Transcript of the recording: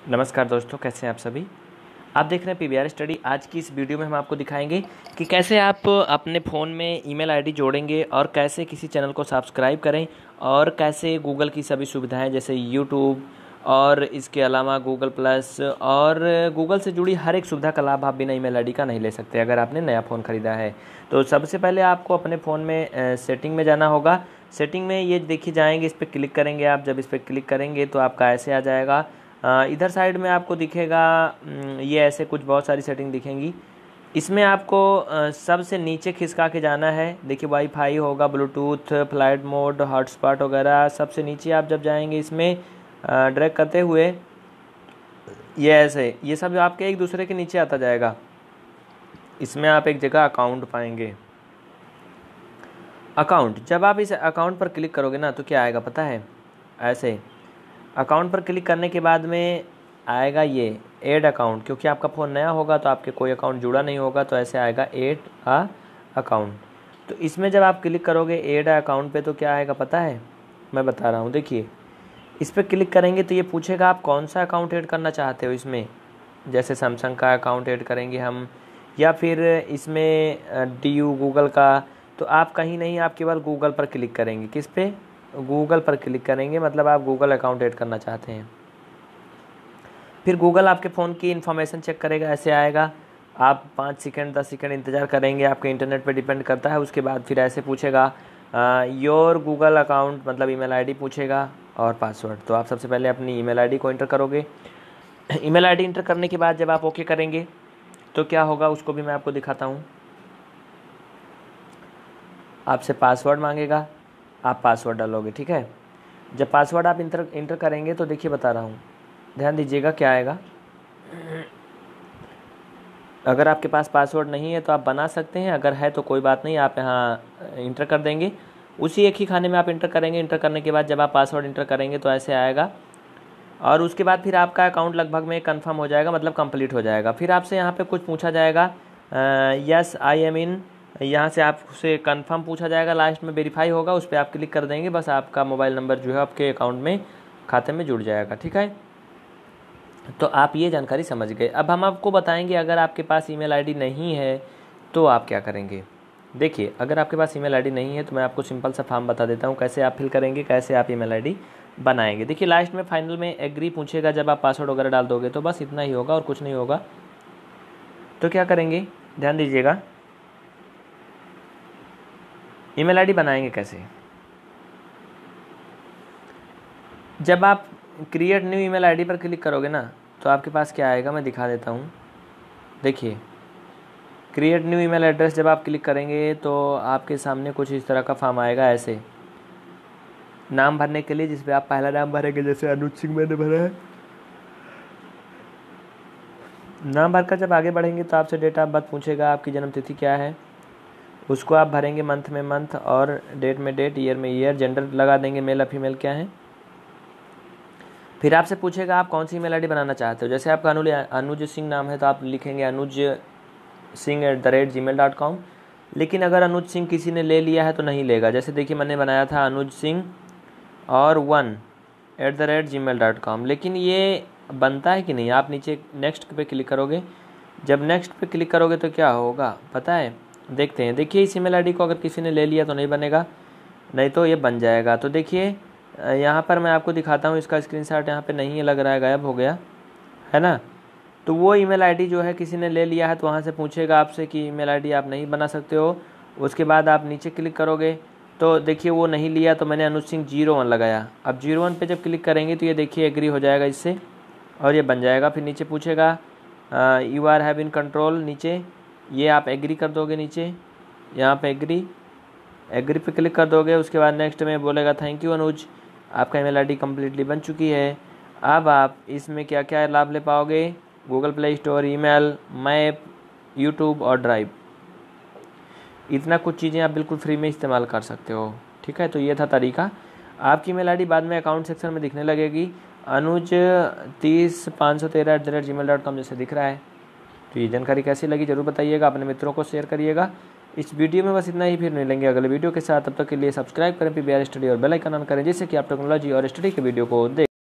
नमस्कार दोस्तों, कैसे हैं आप सभी। आप देख रहे हैं पीवीआर स्टडी। आज की इस वीडियो में हम आपको दिखाएंगे कि कैसे आप अपने फ़ोन में ईमेल आईडी जोड़ेंगे और कैसे किसी चैनल को सब्सक्राइब करें और कैसे गूगल की सभी सुविधाएं जैसे यूट्यूब और इसके अलावा गूगल प्लस और गूगल से जुड़ी हर एक सुविधा का लाभ आप बिना ईमेल आईडी का नहीं ले सकते अगर आपने नया फ़ोन ख़रीदा है। तो सबसे पहले आपको अपने फ़ोन में सेटिंग में जाना होगा। सेटिंग में ये देखिए जाएंगे, इस पर क्लिक करेंगे आप। जब इस पर क्लिक करेंगे तो आपका ऐसे आ जाएगा। इधर साइड में आपको दिखेगा ये ऐसे कुछ बहुत सारी सेटिंग दिखेंगी। इसमें आपको सबसे नीचे खिसका के जाना है। देखिए वाईफाई होगा, ब्लूटूथ, फ्लाइट मोड, हॉटस्पॉट वगैरह। सबसे नीचे आप जब जाएंगे इसमें ड्रैग करते हुए ये ऐसे ये सब आपके एक दूसरे के नीचे आता जाएगा। इसमें आप एक जगह अकाउंट पाएंगे। अकाउंट, जब आप इस अकाउंट पर क्लिक करोगे ना तो क्या आएगा पता है। ऐसे अकाउंट पर क्लिक करने के बाद में आएगा ये ऐड अकाउंट। क्योंकि आपका फ़ोन नया होगा तो आपके कोई अकाउंट जुड़ा नहीं होगा, तो ऐसे आएगा ऐड अ अकाउंट। तो इसमें जब आप क्लिक करोगे ऐड अकाउंट पे तो क्या आएगा पता है, मैं बता रहा हूँ। देखिए इस पर क्लिक करेंगे तो ये पूछेगा आप कौन सा अकाउंट ऐड करना चाहते हो इसमें। जैसे सैमसंग का अकाउंट ऐड करेंगे हम, या फिर इसमें DU गूगल का। तो आप कहीं नहीं, आप केवल गूगल पर क्लिक करेंगे। किस पे? गूगल पर क्लिक करेंगे, मतलब आप गूगल अकाउंट ऐड करना चाहते हैं। फिर गूगल आपके फ़ोन की इन्फॉर्मेशन चेक करेगा, ऐसे आएगा। आप 5 सेकंड 10 सेकंड इंतज़ार करेंगे, आपके इंटरनेट पे डिपेंड करता है। उसके बाद फिर ऐसे पूछेगा योर गूगल अकाउंट, मतलब ईमेल आईडी पूछेगा और पासवर्ड। तो आप सबसे पहले अपनी ईमेल आईडी को इंटर करोगे। ईमेल आईडी इंटर करने के बाद जब आप ओके करेंगे तो क्या होगा उसको भी मैं आपको दिखाता हूँ। आपसे पासवर्ड मांगेगा, आप पासवर्ड डालोगे, ठीक है। जब पासवर्ड आप इंटर करेंगे तो देखिए बता रहा हूँ, ध्यान दीजिएगा क्या आएगा। अगर आपके पास पासवर्ड नहीं है तो आप बना सकते हैं, अगर है तो कोई बात नहीं, आप यहाँ इंटर कर देंगे। उसी एक ही खाने में आप इंटर करेंगे। इंटर करने के बाद जब आप पासवर्ड इंटर करेंगे तो ऐसे आएगा। और उसके बाद फिर आपका अकाउंट लगभग में कंफर्म हो जाएगा, मतलब कंप्लीट हो जाएगा। फिर आपसे यहाँ पे कुछ पूछा जाएगा, यस आई एम इन। यहाँ से आपसे कंफर्म पूछा जाएगा, लास्ट में वेरीफाई होगा, उस पर आप क्लिक कर देंगे। बस आपका मोबाइल नंबर जो है आपके अकाउंट में, खाते में जुड़ जाएगा, ठीक है। तो आप ये जानकारी समझ गए। अब हम आपको बताएंगे अगर आपके पास ईमेल आईडी नहीं है तो आप क्या करेंगे। देखिए अगर आपके पास ईमेल आईडी नहीं है तो मैं आपको सिंपल सा फॉर्म बता देता हूँ कैसे आप फिल करेंगे, कैसे आप ईमेल आईडी बनाएंगे। देखिए लास्ट में फाइनल में एग्री पूछेगा, जब आप पासवर्ड वगैरह डाल दोगे तो बस इतना ही होगा और कुछ नहीं होगा। तो क्या करेंगे, ध्यान दीजिएगा। ईमेल आईडी बनाएंगे कैसे। जब आप क्रिएट न्यू ईमेल आईडी पर क्लिक करोगे ना तो आपके पास क्या आएगा, मैं दिखा देता हूँ। देखिए क्रिएट न्यू ईमेल एड्रेस जब आप क्लिक करेंगे तो आपके सामने कुछ इस तरह का फॉर्म आएगा। ऐसे नाम भरने के लिए, जिसपे आप पहला नाम भरेंगे, जैसे अनुज सिंह मैंने भरा है। नाम भरकर जब आगे बढ़ेंगे तो आपसे डेट ऑफ बर्थ पूछेगा, आपकी जन्म तिथि क्या है, उसको आप भरेंगे। मंथ में मंथ और डेट में डेट, ईयर में ईयर, जेंडर लगा देंगे, मेल या फीमेल क्या है। फिर आपसे पूछेगा आप कौन सी ईमेल आईडी बनाना चाहते हो। जैसे आपका अनुज सिंह नाम है तो आप लिखेंगे अनुज सिंह@gmail.com। लेकिन अगर अनुज सिंह किसी ने ले लिया है तो नहीं लेगा। जैसे देखिए मैंने बनाया था अनुज सिंह और 1@gmail.com, लेकिन ये बनता है कि नहीं। आप नीचे नेक्स्ट पे क्लिक करोगे। जब नेक्स्ट पे क्लिक करोगे तो क्या होगा पता है, देखते हैं। देखिए इस ईमेल आईडी को अगर किसी ने ले लिया तो नहीं बनेगा, नहीं तो ये बन जाएगा। तो देखिए यहाँ पर मैं आपको दिखाता हूँ, इसका स्क्रीनशॉट यहाँ पे नहीं लग रहा है, गायब हो गया है ना। तो वो ईमेल आईडी जो है किसी ने ले लिया है तो वहाँ से पूछेगा आपसे कि ईमेल आईडी आप नहीं बना सकते हो। उसके बाद आप नीचे क्लिक करोगे तो देखिए वो नहीं लिया, तो मैंने अनुज सिंह 01 लगाया। अब 01 पे जब क्लिक करेंगे तो ये देखिए एग्री हो जाएगा इससे और ये बन जाएगा। फिर नीचे पूछेगा you are have in control, नीचे ये आप एग्री कर दोगे। नीचे यहाँ पे एग्री पे क्लिक कर दोगे। उसके बाद नेक्स्ट में बोलेगा थैंक यू अनुज, आपका ईमेल आईडी कम्प्लीटली बन चुकी है। अब आप इसमें क्या क्या लाभ ले पाओगे, Google Play Store, email, map, YouTube और ड्राइव, इतना कुछ चीज़ें आप बिल्कुल फ्री में इस्तेमाल कर सकते हो, ठीक है। तो ये था तरीका। आपकी ईमेल आईडी बाद में अकाउंट सेक्शन में दिखने लगेगी, anuj30513@gmail.com जैसे दिख रहा है। तो ये जानकारी कैसी लगी ज़रूर बताइएगा, अपने मित्रों को शेयर करिएगा। इस वीडियो में बस इतना ही, फिर मिलेंगे अगले वीडियो के साथ। तब तक के लिए सब्सक्राइब करें पीवीआर स्टडी और बेल आइकन ऑन करें, जिससे कि आप टेक्नोलॉजी और स्टडी के वीडियो को देख